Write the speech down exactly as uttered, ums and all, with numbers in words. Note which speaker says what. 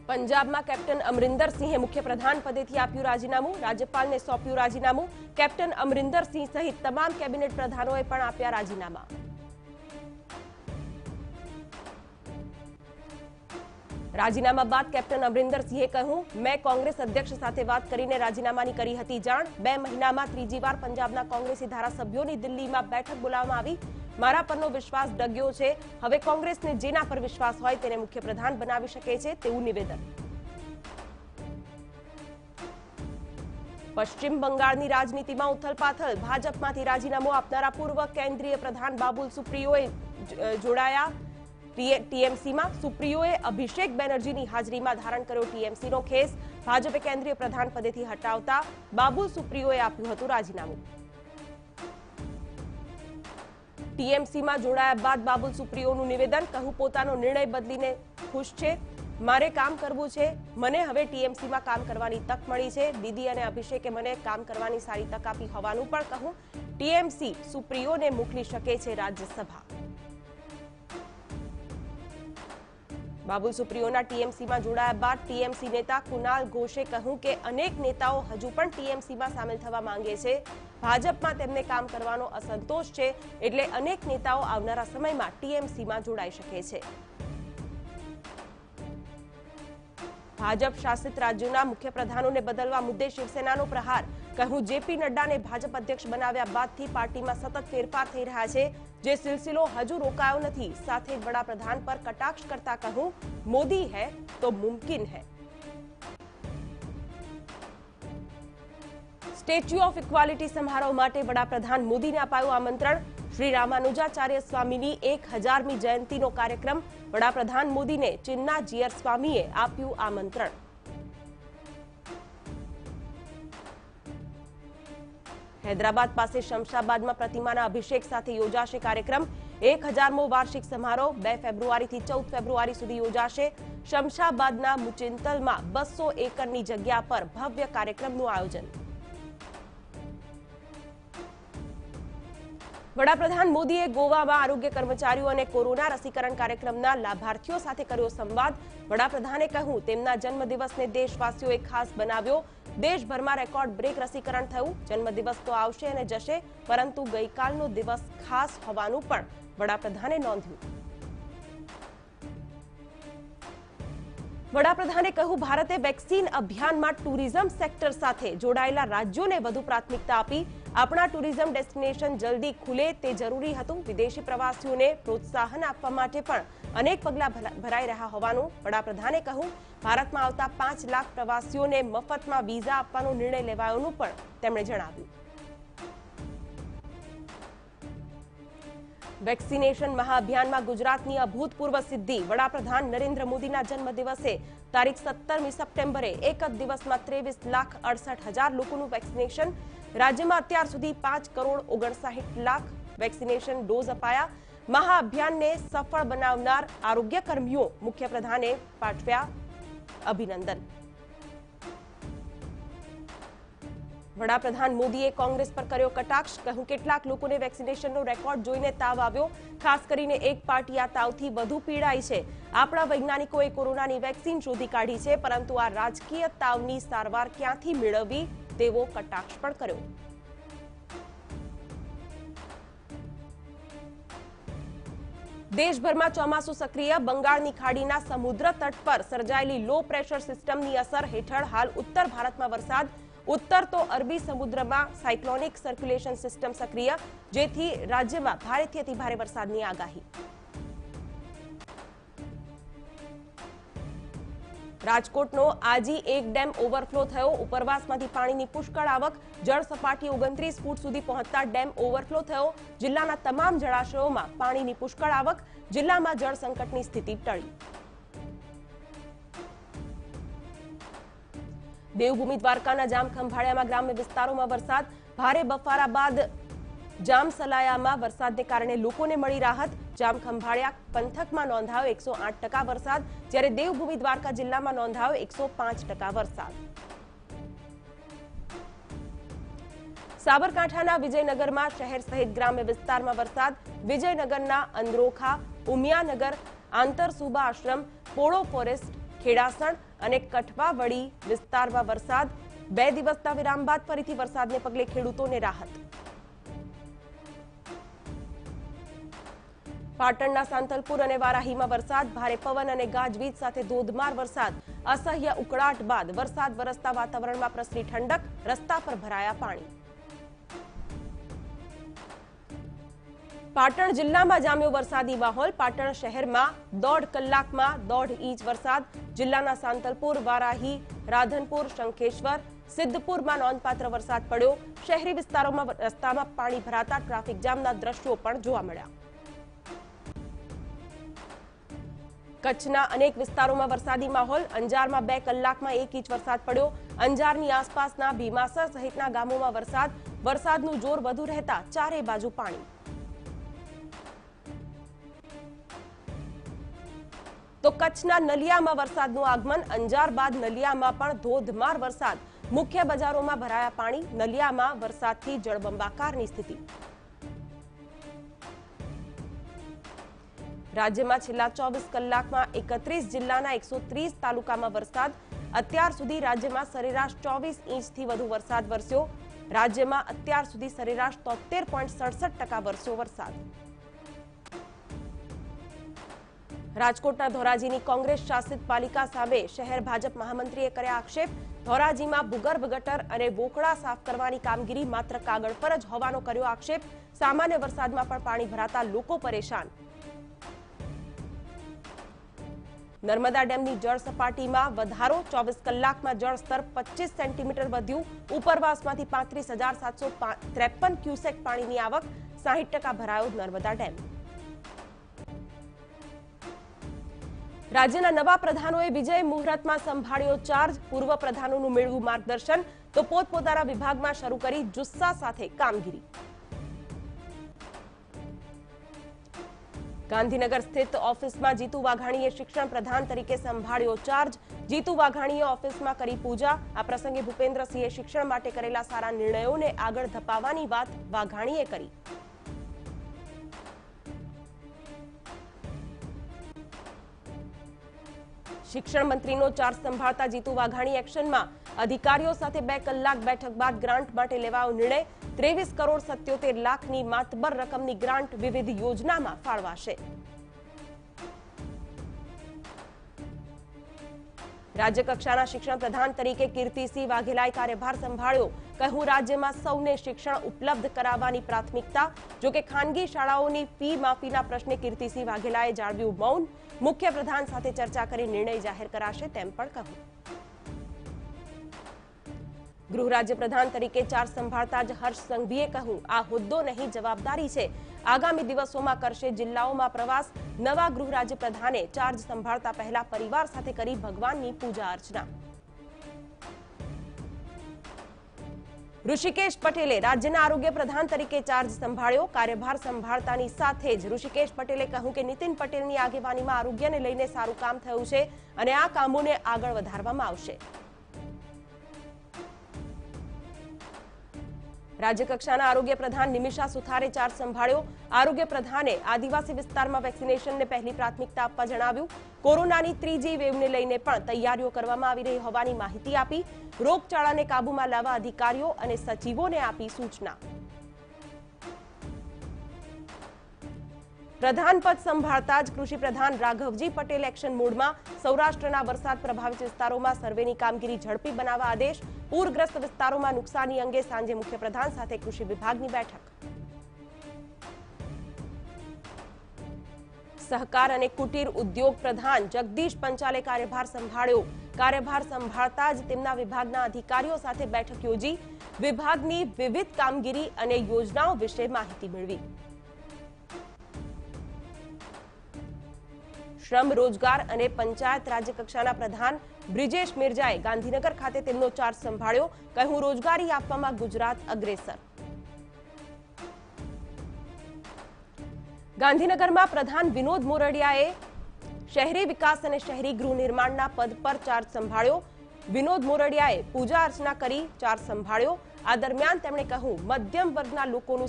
Speaker 1: પંજાબમાં કેપ્ટન અમરિંદર સિંહે મુખ્ય પ્રધાન પદેથી આપ્યું રાજીનામું। રાજ્યપાલને સોંપ્યું રાજીનામું। કેપ્ટન અમરિંદર સિંહ સહિત તમામ કેબિનેટ પ્રધાનોએ પણ આપ્યા રાજીનામા। રાજીનામા બાદ કેપ્ટન અમરિંદર સિંહે કહ્યું, મેં કોંગ્રેસ અધ્યક્ષ સાથે વાત કરીને રાજીનામાની કરી હતી જાણ। બે મહિનામાં ત્રીજી વાર પંજાબના કોંગ્રેસી ધારાસભ્યોની દિલ્હીમાં બેઠક બોલાવવામાં આવી। મારા પરનો વિશ્વાસ ડગ્યો છે। હવે કોંગ્રેસને જેના પર વિશ્વાસ હોય તેને મુખ્ય પ્રધાન બનાવી શકે છે તેવું નિવેદન। પશ્ચિમ બંગાળની રાજનીતિમાં ઉથલપાથલ। ભાજપમાંથી રાજીનામું આપનારા પૂર્વ કેન્દ્રીય પ્રધાન બાબુલ સુપ્રિયોએ જોડાયા ટીએમસીમાં। સુપ્રિયોએ અભિષેક બેનર્જીની હાજરીમાં ધારણ કર્યો ટીએમસીનો ખેસ। ભાજપે કેન્દ્રીય પ્રધાન પદેથી હટાવતા બાબુલ સુપ્રિયોએ આપ્યું હતું રાજીનામું। ટીએમસીમાં જોડાયા બાદ બાબુલ સુપ્રિયોનું નિવેદન, કહું પોતાનો નિર્ણય બદલીને ખુશ છે। મારે કામ કરવું છે। મને હવે ટીએમસીમાં કામ કરવાની તક મળી છે। દીદી અને અભિષેકે મને કામ કરવાની સારી તક આપી હોવાનું પણ કહું। ટીએમસી સુપ્રિયોને મોકલી શકે છે રાજ્યસભા। બાબુલ સુપ્રિયોના ટીએમસીમાં જોડાયા બાદ ટીએમસી નેતા કુનાલ ઘોષે કહ્યું કે અનેક નેતાઓ હજુ પણ ટીએમસીમાં સામેલ થવા માંગે છે। ભાજપમાં તેમને કામ કરવાનો અસંતોષ છે, એટલે અનેક નેતાઓ આવનારા સમયમાં ટીએમસીમાં જોડાઈ શકે છે। ભાજપ શાસિત રાજ્યોના મુખ્ય પ્રધાનોને બદલવા મુદ્દે શિવસેનાનો પ્રહાર। કહ્યું, જેપી નડ્ડાને ભાજપ અધ્યક્ષ બનાવ્યા બાદથી પાર્ટીમાં સતત ફેરફાર થઈ રહ્યા છે, જે સિલસિલો હજુ રોકાયો નથી। સાથે જ વડાપ્રધાન પર કટાક્ષ કરતા કહ્યું, મોદી હૈ તો મુમકિન હૈ। સ્ટેચ્યુ ઓફ ઇક્વાલિટી સમારોહ માટે વડાપ્રધાન મોદીને અપાયું આમંત્રણ। શ્રી રામાનુજાચાર્ય સ્વામીની એક હજારમી જયંતિનો કાર્યક્રમ। વડાપ્રધાન મોદીને ચિન્ના જીયર સ્વામીએ આપ્યું આમંત્રણ। હૈદરાબાદ પાસે શમશાબાદમાં પ્રતિમાના અભિષેક સાથે યોજાશે કાર્યક્રમ। એક હજારમો વાર્ષિક સમારોહ બે ફેબ્રુઆરીથી ચૌદ ફેબ્રુઆરી સુધી યોજાશે। શમશાબાદના મુચિંતલમાં બસો એકરની જગ્યા પર ભવ્ય કાર્યક્રમનું આયોજન। વડાપ્રધાન મોદીએ ગોવામાં આરોગ્ય કર્મચારીઓ અને કોરોના રસીકરણ કાર્યક્રમના લાભાર્થીઓ સાથે કર્યો સંવાદ। વડાપ્રધાને કહ્યું, તેમના જન્મદિવસને દેશવાસીઓએ ખાસ બનાવ્યો। દેશભરમાં રેકોર્ડ બ્રેક રસીકરણ થયું। જન્મદિવસ તો આવશે અને જશે, પરંતુ ગઈકાલનો દિવસ ખાસ હોવાનું પણ વડાપ્રધાને નોંધ્યું। વડાપ્રધાને કહ્યું, ભારતે વેક્સિન અભિયાનમાં ટુરિઝમ સેક્ટર સાથે જોડાયેલા રાજ્યોને વધુ પ્રાથમિકતા આપી। આપણા ટુરિઝમ ડેસ્ટિનેશન જલ્દી ખુલે તે જરૂરી હતું। વિદેશી પ્રવાસીઓને પ્રોત્સાહન આપવા માટે પણ અનેક પગલાં ભરાઈ રહ્યા હોવાનું વડાપ્રધાને કહ્યું। ભારતમાં આવતા પાંચ લાખ પ્રવાસીઓને મફતમાં વિઝા આપવાનો નિર્ણય લેવાયોનું પણ તેમણે જણાવ્યું। વેક્સિનેશન મહાઅભિયાનમાં ગુજરાતની અભૂતપૂર્વ સિદ્ધિ। વડાપ્રધાન નરેન્દ્ર મોદીના જન્મદિવસે તારીખ સત્તરમી સપ્ટેમ્બરે એક જ દિવસમાં ત્રેવીસ લાખ અડસઠ હજાર લોકોનું વેક્સિનેશન। રાજ્યમાં અત્યાર સુધી પાંચ કરોડ ઓગણસાઠ લાખ વેક્સિનેશન ડોઝ અપાયા। મહાઅભિયાનને સફળ બનાવનાર આરોગ્ય કર્મીઓ મુખ્યપ્રધાને પાઠવ્યા અભિનંદન। વડાપ્રધાન મોદીએ કોંગ્રેસ પર કર્યો કટાક્ષ। કહ્યું, કેટલાક લોકોને વેક્સિનેશનનો રેકોર્ડ જોઈને તાવ આવ્યો। ખાસ કરીને એક પાર્ટી આ તાવથી વધુ પીડાઈ છે। આપણા વૈજ્ઞાનિકોએ કોરોનાની વેક્સિન શોધી કાઢી છે, પરંતુ આ રાજકીય તાવની સારવાર ક્યાંથી મેળવવી તેવો કટાક્ષ પણ કર્યો। દેશભરમાં ચોમાસું સક્રિય। બંગાળની ખાડીના સમુદ્ર તટ પર સર્જાયેલી લો પ્રેશર સિસ્ટમની અસર હેઠળ હાલ ઉત્તર ભારતમાં વરસાદ। ઉત્તર તો અરબી સમુદ્રમાં સાયક્લોનિક સર્ક્યુલેશન સિસ્ટમ સક્રિય, જેથી રાજ્યમાં ભારેથી અતિભારે વરસાદની આગાહી। રાજકોટનો આજી એક ડેમ ઓવરફ્લો થયો। ઉપરવાસમાંથી પાણીની પુષ્કળ આવક। જળ સપાટી ઓગણત્રીસ ફૂટ સુધી પહોંચતા ડેમ ઓવરફ્લો થયો। જિલ્લાના તમામ જળાશયોમાં પાણીની પુષ્કળ આવક। જિલ્લામાં જળ સંકટની સ્થિતિ ટળી। દેવભૂમિ દ્વારકાના જામખંભાળિયામાં ગ્રામ્ય વિસ્તારોમાં વરસાદ। ભારે બફારા બાદ જામસલાયામાં વરસાદને કારણે લોકોને મળી રાહત। જામખંભાળિયા પંથકમાં નોંધાયો એકસો આઠ ટકા વરસાદ, જ્યારે દેવભૂમિ દ્વારકા જિલ્લામાં નોંધાયો એકસો પાંચ ટકા વરસાદ। સાબરકાંઠાના વિજયનગરમાં શહેર સહિત ગ્રામ્ય વિસ્તારમાં વરસાદ। વિજયનગરના અંદ્રોખા, ઉમિયાનગર, આંતરસુબા આશ્રમ, પોળો ફોરેસ્ટ, ખેડાસણ અને કઠવાવડી વિસ્તારમાં વરસાદ. બે દિવસના વિરામ બાદ ફરીથી વરસાદને પગલે ખેડૂતોને રાહત. પાટણના સાંતલપુર અને વારાહીમાં વરસાદ. ભારે પવન અને ગાજવીજ સાથે ધોધમાર વરસાદ. અસહ્ય ઉકળાટ બાદ વરસાદ વરસતા વાતાવરણમાં પ્રસરી ઠંડક. રસ્તા પર ભરાયા પાણી. પાટણ જિલ્લામાં જામ્યો વરસાદી માહોલ. પાટણ શહેરમાં દોઢ કલાકમાં દોઢ ઇંચ વરસાદ. જિલ્લાના સાંતલપુર, વારાહી, રાધનપુર, શંખેશ્વર, સિદ્ધપુરમાં નોંધપાત્ર વરસાદ પડ્યો. શહેરી વિસ્તારોમાં રસ્તામાં પાણી ભરાતા ટ્રાફિક જામના દ્રશ્યો પણ જોવા મળ્યા. કચ્છના અનેક વિસ્તારોમાં વરસાદી માહોલ. અંજારમાં બે કલાકમાં એક ઇંચ વરસાદ પડ્યો. અંજારની આસપાસના ભીમાસર સહિતના ગામોમાં વરસાદ. વરસાદનું જોર વધુ રહેતા ચારે બાજુ પાણી. તો કચ્છના નલિયામાં વરસાદનું આગમન. અંજાર બાદ નલિયામાં પણ ધોધમાર વરસાદ. મુખ્ય બજારોમાં ભરાયા પાણી. નલિયામાં વરસાદથી જળબંબાકારની સ્થિતિ. રાજ્યમાં છેલ્લા ચોવીસ કલાકમાં એકત્રીસ જિલ્લાના એકસો ત્રીસ તાલુકામાં વરસાદ. અત્યાર સુધી રાજ્યમાં સરેરાશ ચોવીસ ઇંચથી વધુ વરસાદ વરસ્યો. રાજ્યમાં અત્યાર સુધી સરેરાશ તોતેર પોઈન્ટ સડસઠ ટકા વરસ્યો વરસાદ. રાજકોટના ધોરાજીની કોંગ્રેસ શાસિત પાલિકા સામે શહેર ભાજપ મહામંત્રીએ કર્યા આક્ષેપ. ધોરાજીમાં ભૂગર્ભ ગટર અને વોકળા સાફ કરવાની કામગીરી માત્ર કાગળ પર જ હોવાનો કર્યો આક્ષેપ. સામાન્ય વરસાદમાં પણ પાણી ભરાતા લોકો પરેશાન. નર્મદા ડેમની જળ સપાટીમાં વધારો. ચોવીસ કલાકમાં જળસ્તર પચીસ સેન્ટીમીટર વધ્યું. ઉપરવાસમાંથી પાંત્રીસ હજાર સાતસો ત્રેપન ક્યુસેક પાણીની આવક. સાહીઠ ટકા ભરાયો નર્મદા ડેમ. રાજ્યના નવા પ્રધાનોએ વિજય મુહૂર્તમાં સંભાળ્યો ચાર્જ. પૂર્વ પ્રધાનોનું મેળવ્યું માર્ગદર્શન તો પોતપોતાના વિભાગમાં શરૂ કરી જુસ્સા સાથે કામગીરી. ગાંધીનગર સ્થિત ઓફિસમાં જીતુ વાઘાણીએ શિક્ષણ પ્રધાન તરીકે સંભાળ્યો ચાર્જ. જીતુ વાઘાણીએ ઓફિસમાં કરી પૂજા. આ પ્રસંગે ભૂપેન્દ્રસિંહે શિક્ષણ માટે કરેલા સારા નિર્ણયોને આગળ ધપાવવાની વાત વાઘાણીએ કરી. શિક્ષણ મંત્રીનો ચાર્જ સંભાળતા જીતુ વાઘાણી એક્શનમાં. અધિકારીઓ સાથે બે કલાક બેઠક બાદ ગ્રાન્ટ માટે લેવાયો નિર્ણય. ત્રેવીસ કરોડ સત્યોતેર લાખની માતબર રકમની ગ્રાન્ટ વિવિધ યોજનામાં ફાળવાશે. રાજ્યકક્ષાના શિક્ષણ પ્રધાન તરીકે કીર્તિસિંહ વાઘેલાએ કાર્યભાર સંભાળ્યો. કહ્યું, રાજ્યમાં સૌને શિક્ષણ ઉપલબ્ધ કરાવવાની પ્રાથમિકતા. જોકે ખાનગી શાળાઓની ફી માફીના પ્રશ્ને કીર્તિસિંહ વાઘેલાએ જાળવ્યું મૌન. મુખ્ય પ્રધાન સાથે ચર્ચા કરી નિર્ણય જાહેર કરાશે તેમ પણ કહ્યું. ગૃહ રાજ્ય પ્રધાન તરીકે ચાર્જ સંભાળતા જ હર્ષ સંઘવીએ કહ્યું, આ હોદ્દો નહીં જવાબદારી છે. આગામી દિવસોમાં કરશે જિલ્લાઓમાં પ્રવાસ. નવા ગૃહ રાજ્ય પ્રધાને ચાર્જ સંભાળતા પહેલા પરિવાર સાથે કરી ભગવાનની પૂજા અર્ચના. ઋષિકેશ પટેલે રાજ્યના આરોગ્ય પ્રધાન તરીકે ચાર્જ સંભાળ્યો. કાર્યભાર સંભાળતાની સાથે જ ઋષિકેશ પટેલે કહ્યું કે નીતિન પટેલની આગેવાનીમાં આરોગ્યને લઈને સારું કામ થયું છે અને આ કામોને આગળ વધારવામાં આવશે. રાજ્યકક્ષાના આરોગ્ય પ્રધાન નિમિષા સુથારે ચાર્જ સંભાળ્યો. આરોગ્ય પ્રધાને આદિવાસી વિસ્તારમાં વેક્સિનેશનને પહેલી પ્રાથમિકતા આપવા જણાવ્યું. કોરોનાની ત્રીજી વેવને લઈને પણ તૈયારીઓ કરવામાં આવી રહી હોવાની માહિતી આપી. રોગચાળાને કાબૂમાં લાવવા અધિકારીઓ અને સચિવોને આપી સૂચના. પ્રધાન પદ સંભાળતા જ કૃષિ પ્રધાન રાઘવજી પટેલ એક્શન મોડમાં. સૌરાષ્ટ્રના વરસાદ પ્રભાવિત વિસ્તારોમાં સર્વેની કામગીરી ઝડપી બનાવવા આદેશ. પૂરગ્રસ્ત વિસ્તારોમાં નુકસાની અંગે સાંજે મુખ્યપ્રધાન સાથે કૃષિ વિભાગની બેઠક. સહકાર અને કુટીર ઉદ્યોગ પ્રધાન જગદીશ પંચાલે કાર્યભાર સંભાળ્યો. કાર્યભાર સંભાળતા જ તેમના વિભાગના અધિકારીઓ સાથે બેઠક યોજી. વિભાગની વિવિધ કામગીરી અને યોજનાઓ વિશે માહિતી મેળવી. શ્રમ રોજગાર અને પંચાયત રાજ્યકક્ષાના પ્રધાન બ્રિજેશ મિર્જાએ ગાંધીનગર ખાતે તેમનો ચાર્જ સંભાળ્યો. કહ્યું, રોજગારી આપવામાં ગુજરાત અગ્રેસર. ગાંધીનગરમાં પ્રધાન વિનોદ મોરડિયાએ શહેરી વિકાસ અને શહેરી ગૃહ નિર્માણના પદ પર ચાર્જ સંભાળ્યો. વિનોદ મોરડિયાએ પૂજા અર્ચના કરી ચાર્જ સંભાળ્યો. આ દરમિયાન તેમણે કહ્યું, મધ્યમ વર્ગના લોકોનું